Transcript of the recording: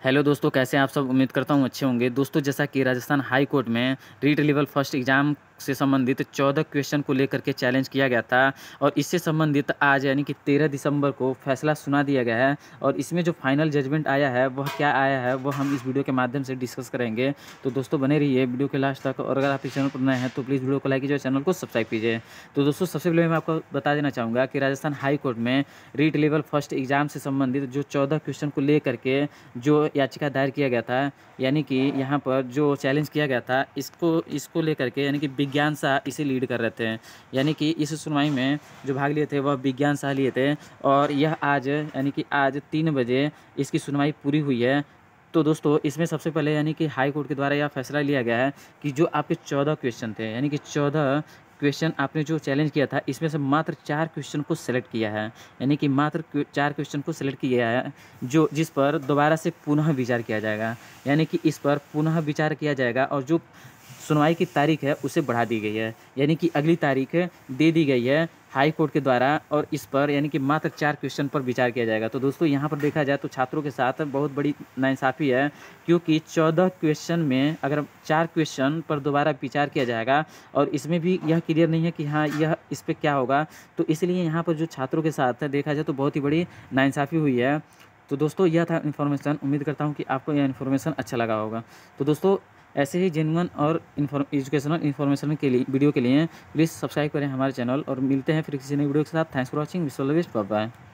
Hello दोस्तों, कैसे हैं आप सब। उम्मीद करता हूँ अच्छे होंगे। दोस्तों, जैसा कि राजस्थान हाई कोर्ट में रीट लेवल फर्स्ट एग्ज़ाम से संबंधित 14 क्वेश्चन को लेकर के चैलेंज किया गया था और इससे संबंधित आज यानी कि 13 दिसंबर को फैसला सुना दिया गया है और इसमें जो फाइनल जजमेंट आया है वह क्या आया है वो हम इस वीडियो के माध्यम से डिस्कस करेंगे। तो दोस्तों, बने रहिए वीडियो के लास्ट तक और अगर आप इस चैनल पर नए हैं तो प्लीज़ वीडियो को लाइक कीजिए और चैनल को सब्सक्राइब कीजिए। तो दोस्तों, सबसे पहले मैं आपको बता देना चाहूँगा कि राजस्थान हाई कोर्ट में रीट लेवल फर्स्ट एग्ज़ाम से संबंधित जो 14 क्वेश्चन को लेकर के जो याचिका दायर किया गया था, यानी कि यहाँ पर जो चैलेंज किया गया था इसको इसको लेकर के यानी कि विज्ञान शाह इसे लीड कर रहे थे। यानी कि इस सुनवाई में जो भाग लिए थे वह विज्ञान शाह लिए थे और यह आज यानी कि आज 3 बजे इसकी सुनवाई पूरी हुई है। तो दोस्तों, इसमें सबसे पहले यानी कि हाई कोर्ट के द्वारा यह फैसला लिया गया है कि जो आपके 14 क्वेश्चन थे, यानी कि 14 क्वेश्चन आपने जो चैलेंज किया था इसमें से मात्र 4 क्वेश्चन को सेलेक्ट किया है। यानी कि मात्र 4 क्वेश्चन को सेलेक्ट किया है जो जिस पर दोबारा से पुनः विचार किया जाएगा। यानी कि इस पर पुनः विचार किया जाएगा और जो सुनवाई की तारीख है उसे बढ़ा दी गई है। यानी कि अगली तारीख दे दी गई है हाई कोर्ट के द्वारा और इस पर यानी कि मात्र 4 क्वेश्चन पर विचार किया जाएगा। तो दोस्तों, यहाँ पर देखा जाए तो छात्रों के साथ बहुत बड़ी नाइंसाफ़ी है, क्योंकि 14 क्वेश्चन में अगर 4 क्वेश्चन पर दोबारा विचार किया जाएगा और इसमें भी यह क्लियर नहीं है कि हाँ यह इस पे क्या होगा, तो इसलिए यहाँ पर जो छात्रों के साथ देखा जाए तो बहुत ही बड़ी नाइंसाफ़ी हुई है। तो दोस्तों, यह था इन्फॉर्मेशन। उम्मीद करता हूँ कि आपको यह इन्फॉर्मेशन अच्छा लगा होगा। तो दोस्तों, ऐसे ही जेन्युइन और एजुकेशनल इन्फॉर्मेशन के लिए वीडियो के लिए प्लीज़ सब्सक्राइब करें हमारे चैनल और मिलते हैं फिर किसी नई वीडियो के साथ। Thanks for watching. Wish all the best. Bye bye.